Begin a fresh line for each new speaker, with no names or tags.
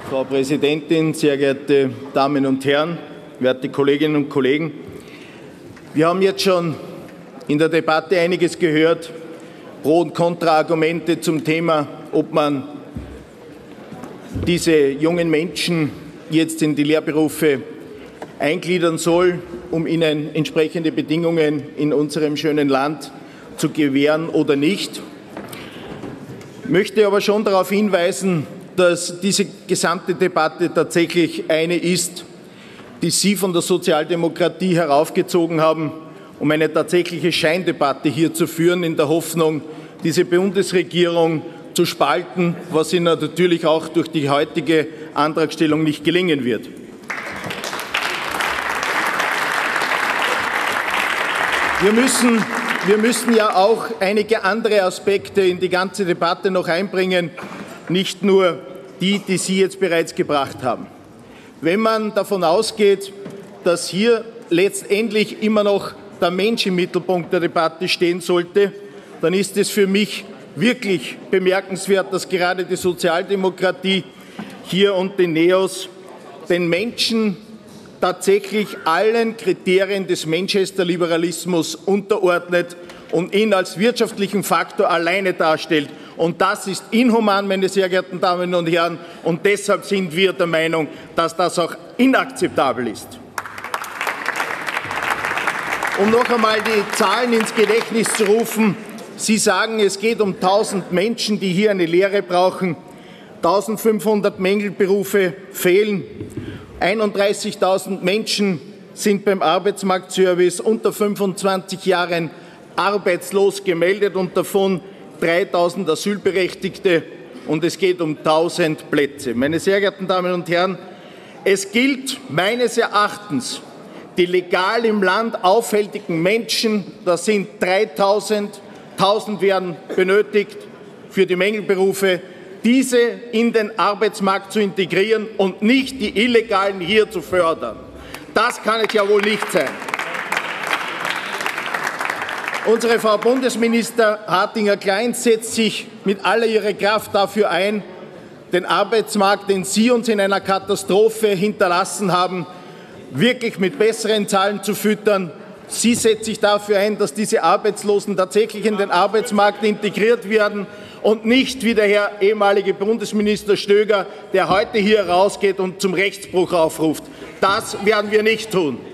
Frau Präsidentin, sehr geehrte Damen und Herren, werte Kolleginnen und Kollegen! Wir haben jetzt schon in der Debatte einiges gehört, Pro- und Kontraargumente zum Thema, ob man diese jungen Menschen jetzt in die Lehrberufe eingliedern soll, um ihnen entsprechende Bedingungen in unserem schönen Land zu gewähren oder nicht. Ich möchte aber schon darauf hinweisen, dass diese gesamte Debatte tatsächlich eine ist, die Sie von der Sozialdemokratie heraufgezogen haben, um eine tatsächliche Scheindebatte hier zu führen, in der Hoffnung, diese Bundesregierung zu spalten, was Ihnen natürlich auch durch die heutige Antragstellung nicht gelingen wird. Wir müssen ja auch einige andere Aspekte in die ganze Debatte noch einbringen, nicht nur die Sie jetzt bereits gebracht haben. Wenn man davon ausgeht, dass hier letztendlich immer noch der Mensch im Mittelpunkt der Debatte stehen sollte, dann ist es für mich wirklich bemerkenswert, dass gerade die Sozialdemokratie hier und die NEOS den Menschen tatsächlich allen Kriterien des Manchester-Liberalismus unterordnet und ihn als wirtschaftlichen Faktor alleine darstellt. Und das ist inhuman, meine sehr geehrten Damen und Herren, und deshalb sind wir der Meinung, dass das auch inakzeptabel ist. Um noch einmal die Zahlen ins Gedächtnis zu rufen, Sie sagen, es geht um 1000 Menschen, die hier eine Lehre brauchen. 1500 Mängelberufe fehlen. 31.000 Menschen sind beim Arbeitsmarktservice unter 25 Jahren arbeitslos gemeldet und davon 3.000 Asylberechtigte, und es geht um 1.000 Plätze. Meine sehr geehrten Damen und Herren, es gilt meines Erachtens, die legal im Land aufhältigen Menschen, das sind 3.000, 1.000 werden benötigt für die Mängelberufe, diese in den Arbeitsmarkt zu integrieren und nicht die Illegalen hier zu fördern. Das kann es ja wohl nicht sein. Unsere Frau Bundesminister Hartinger-Klein setzt sich mit aller ihrer Kraft dafür ein, den Arbeitsmarkt, den Sie uns in einer Katastrophe hinterlassen haben, wirklich mit besseren Zahlen zu füttern. Sie setzt sich dafür ein, dass diese Arbeitslosen tatsächlich in den Arbeitsmarkt integriert werden und nicht wie der Herr ehemalige Bundesminister Stöger, der heute hier rausgeht und zum Rechtsbruch aufruft. Das werden wir nicht tun.